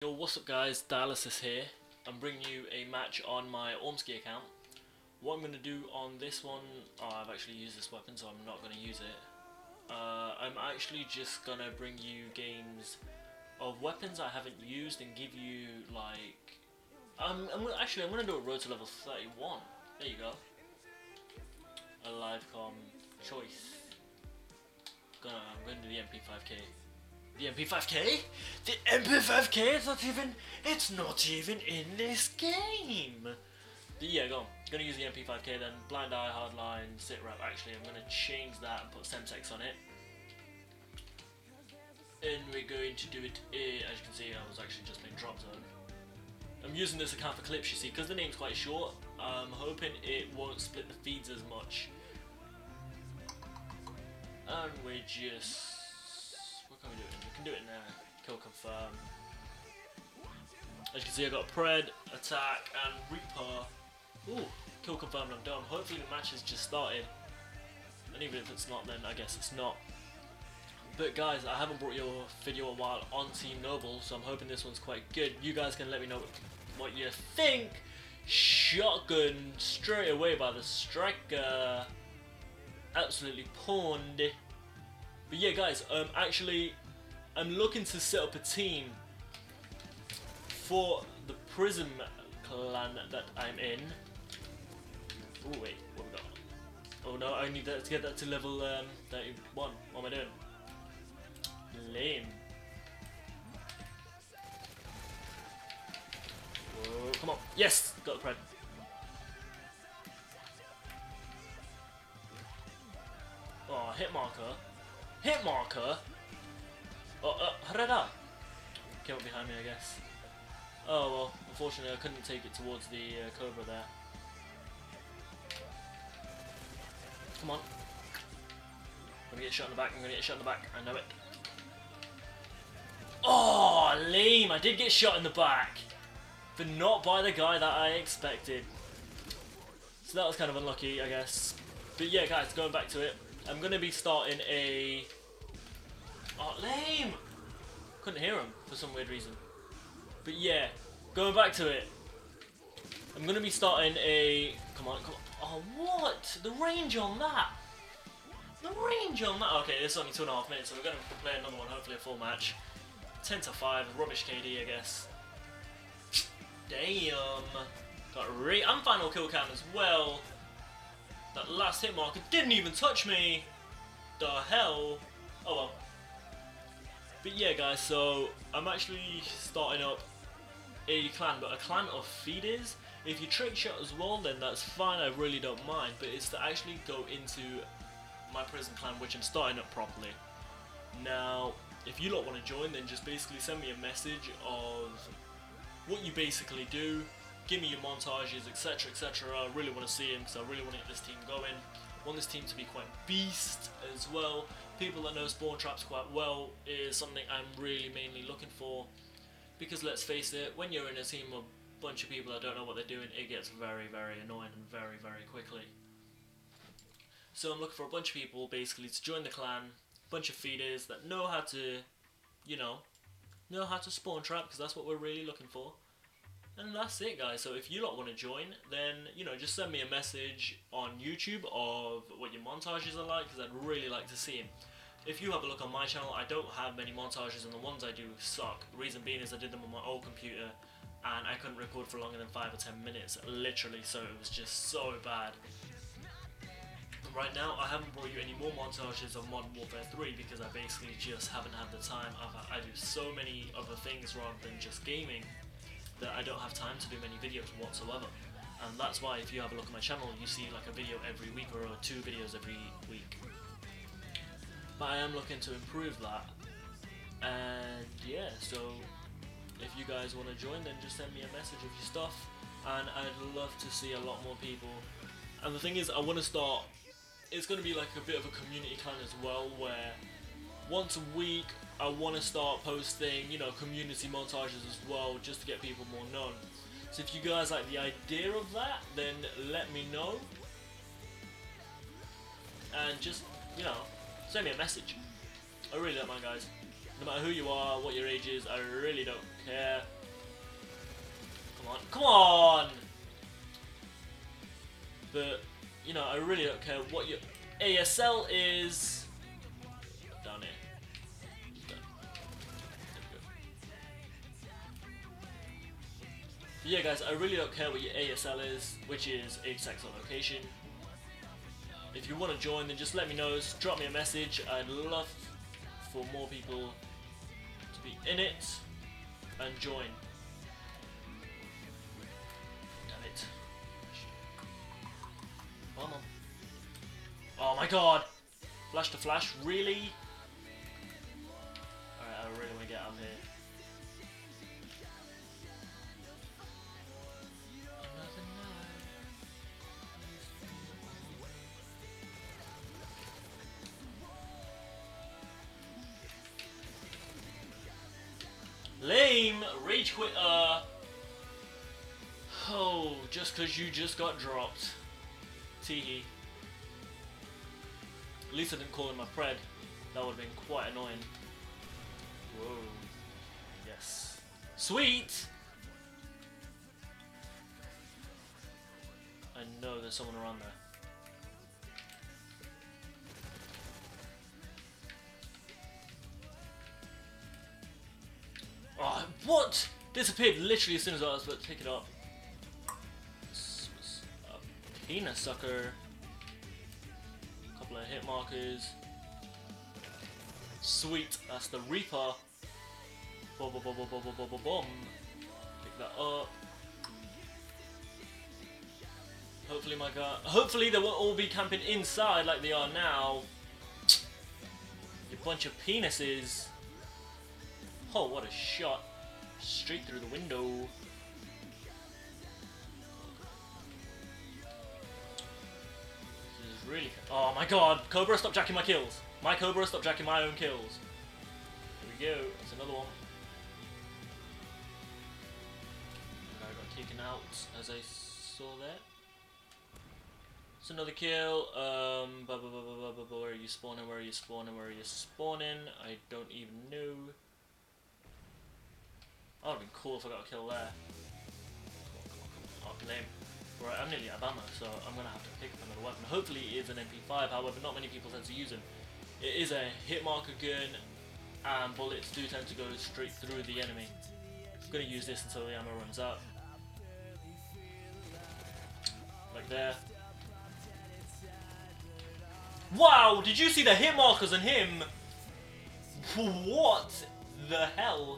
Yo, what's up guys, Dialysis here. I'm bringing you a match on my Aumski account. What I'm going to do on this one, I've actually used this weapon so I'm not going to use it. I'm actually just going to bring you games of weapons I haven't used and give you like... I'm going to do a road to level 31. There you go. A live com choice. I'm going to do the MP5K. The MP5K? The MP5K? It's not even in this game! But yeah, go on. Gonna use the MP5K then. Blind eye, hardline, sit rep. Actually, I'm gonna change that and put Semtex on it. And we're going to do it, as you can see, I was actually just playing drop zone. I'm using this account for clips, you see, because the name's quite short. I'm hoping it won't split the feeds as much. And we're just... what can we do? We can do it now. Kill confirm. As you can see, I got Pred, attack, and Reaper. Ooh, kill confirmed, I'm done. Hopefully the match has just started. And even if it's not, then I guess it's not. But guys, I haven't brought you a video a while on Team Noble, so I'm hoping this one's quite good. You guys can let me know what you think. Shotgun straight away by the striker. Absolutely pawned. But yeah guys, I'm looking to set up a team for the Prism clan that I'm in. Oh wait, what we got? Oh no, I need that to get that to level 31. What am I doing? Lame. Whoa, come on. Yes! Got the Pred. Oh, hit marker. Hit marker? Oh, how did I die? Came up behind me, I guess. Oh well, unfortunately I couldn't take it towards the Cobra there. Come on. I'm gonna get shot in the back, I'm gonna get shot in the back, I know it. Oh, lame! I did get shot in the back, but not by the guy that I expected. So that was kind of unlucky, I guess. But yeah guys, going back to it, I'm gonna be starting a... oh, lame! Couldn't hear him for some weird reason. But yeah, going back to it, I'm gonna be starting a... come on, come on. Oh, what? The range on that! The range on that! Okay, this is only 2.5 minutes, so we're gonna play another one, hopefully a full match. 10 to 5, rubbish KD, I guess. Damn! I'm final kill cam as well. That last hit marker didn't even touch me! The hell? Oh well. But yeah guys, so I'm actually starting up a clan, but a clan of feeders. If you trick shot as well, then that's fine, I really don't mind, but it's to actually go into my prison clan, which I'm starting up properly. Now, if you lot want to join, then just basically send me a message of what you basically do, give me your montages, etc, etc. I really want to see them, because I really want to get this team going. I want this team to be quite beast as well. People that know spawn traps quite well is something I'm really mainly looking for, because let's face it, when you're in a team of a bunch of people that don't know what they're doing, it gets very, very annoying and very, very quickly. So I'm looking for a bunch of people basically to join the clan, a bunch of feeders that know how to, you know how to spawn trap, because that's what we're really looking for. And that's it guys, so if you lot want to join, then, just send me a message on YouTube of what your montages are like, because I'd really like to see them. If you have a look on my channel, I don't have many montages, and the ones I do suck. The reason being is I did them on my old computer, and I couldn't record for longer than 5 or 10 minutes, literally, so it was just so bad. Right now, I haven't brought you any more montages of Modern Warfare 3, because I basically just haven't had the time. I do so many other things rather than just gaming, that I don't have time to do many videos whatsoever. And that's why if you have a look at my channel, you see like a video every week or 2 videos every week. But I am looking to improve that. And yeah, so if you guys want to join, then just send me a message of your stuff, and I'd love to see a lot more people. And the thing is, I want to start, it's going to be like a bit of a community clan as well, where once a week I want to start posting, community montages as well, just to get people more known. So if you guys like the idea of that, then let me know. And just, send me a message. I really don't mind guys. No matter who you are, what your age is, I really don't care. Come on, come on! But, you know, I really don't care what your ASL is. Down here. There we go. But yeah, guys, I really don't care what your ASL is, which is age, sex, or location. If you want to join, then just let me know. Just drop me a message. I'd love for more people to be in it and join. Damn it. Come on. Oh my god! Flash to flash, really? Alright, I really want to get out of here. Lame! Rage quitter! Oh, just cause you just got dropped. Teehee. At least I didn't call him my pred. That would have been quite annoying. Whoa. Yes. Sweet! I know there's someone around there. Oh, what? Disappeared literally as soon as I was about to pick it up. This was a penis sucker. A couple of hit markers. Sweet, that's the Reaper. Boom, boom, boom, boom, boom, boom, boom, boom. Pick that up. Hopefully my guy. Hopefully they won't all be camping inside like they are now. You bunch of penises. Oh, what a shot. Straight through the window. This is really... Oh my god! Cobra, stop jacking my kills! My Cobra, stop jacking my own kills. Here we go. That's another one. I got taken out, as I saw there. It's another kill. Where are you spawning? Where are you spawning? Where are you spawning? I don't even know. That would have been cool if I got a kill there. Come on. Oh, lame. Right, I'm nearly out of ammo, so I'm going to have to pick up another weapon. Hopefully it is an MP5, however, not many people tend to use them. It is a hit marker gun, and bullets do tend to go straight through the enemy. I'm going to use this until the ammo runs out. Like there. Wow, did you see the hit markers on him? What the hell?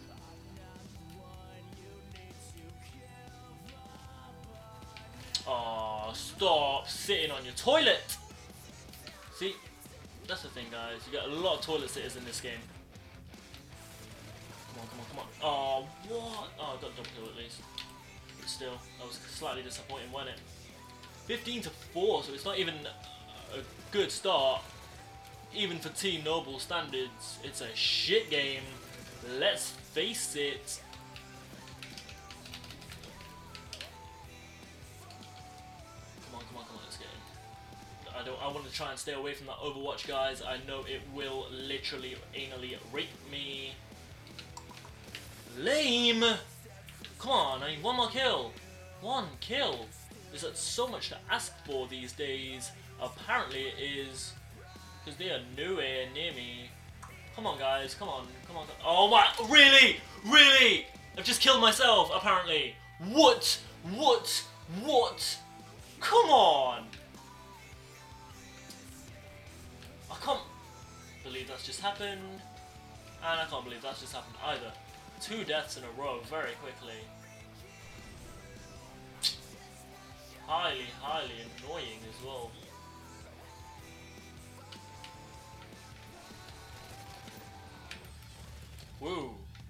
Oh, stop sitting on your toilet! See, that's the thing, guys. You got a lot of toilet sitters in this game. Come on, come on, come on. Oh, what? Oh, I got double kill at least. But still, that was slightly disappointing, wasn't it? 15 to 4, so it's not even a good start. Even for Team Noble standards, it's a shit game. Let's face it. I want to try and stay away from that Overwatch, guys. I know it will literally anally rape me. Lame! Come on, I need one more kill. One kill. Is that so much to ask for these days? Apparently it is. Because they are nowhere near me. Come on, guys. Come on. Come on. Oh my. Really? Really? I've just killed myself, apparently. What? What? What? Come on. I can't believe that's just happened, and I can't believe that's just happened either. 2 deaths in a row very quickly. Highly, highly annoying as well. Woo!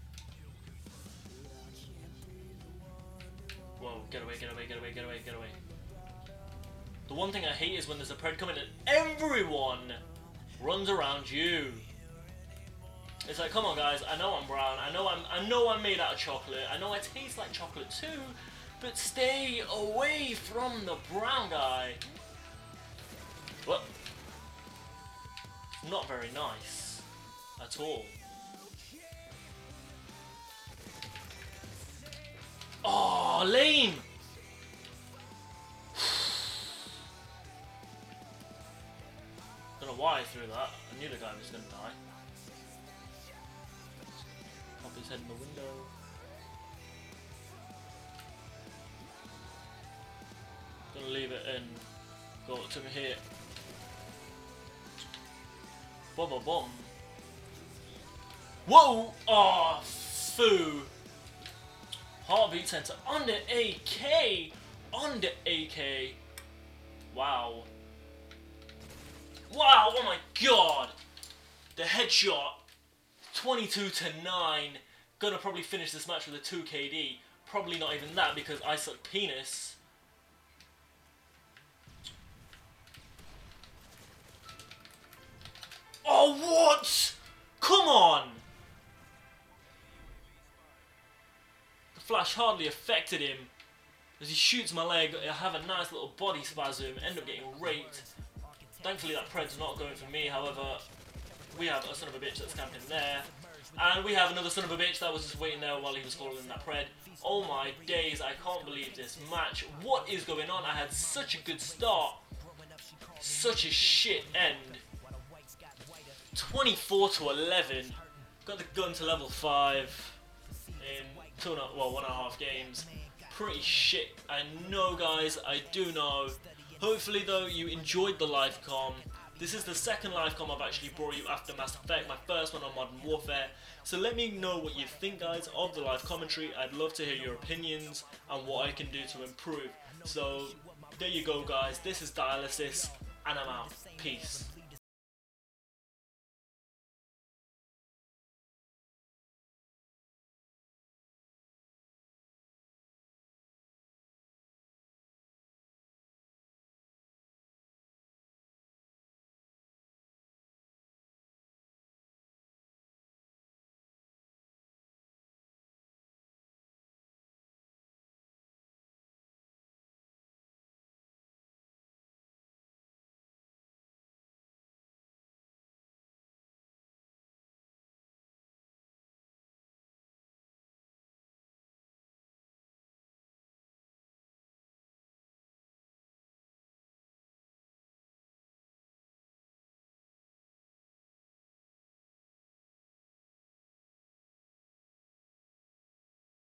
Whoa, get away, get away, get away, get away, get away. The one thing I hate is when there's a pred coming and everyone runs around you. It's like, come on guys, I know I'm brown, I know I'm made out of chocolate, I know I taste like chocolate too, but stay away from the brown guy. What? Not very nice at all. Oh! lame! Don't know why I threw that. I knew the guy was gonna die. Pop his head in the window. Gonna leave it in. Go to me here. Bum. Whoa! Oh, foo! Heartbeat sensor on the AK! On the AK! Wow. Wow, oh my god! The headshot. 22-9. Gonna probably finish this match with a 2 KD. Probably not even that because I suck penis. Oh, what? Come on! The flash hardly affected him. As he shoots my leg, I have a nice little body spasm, end up getting raped. Thankfully that pred's not going for me, however, we have a son of a bitch that's camping there. And we have another son of a bitch that was just waiting there while he was calling that pred. Oh my days, I can't believe this match. What is going on? I had such a good start. Such a shit end. 24-11. Got the gun to level 5 in 1.5 games. Pretty shit. I know, guys. I do know. Hopefully, though, you enjoyed the live com. This is the second live com I've actually brought you after Mass Effect, my first one on Modern Warfare. So let me know what you think, guys, of the live commentary. I'd love to hear your opinions and what I can do to improve. So there you go, guys. This is Dialysis, and I'm out. Peace.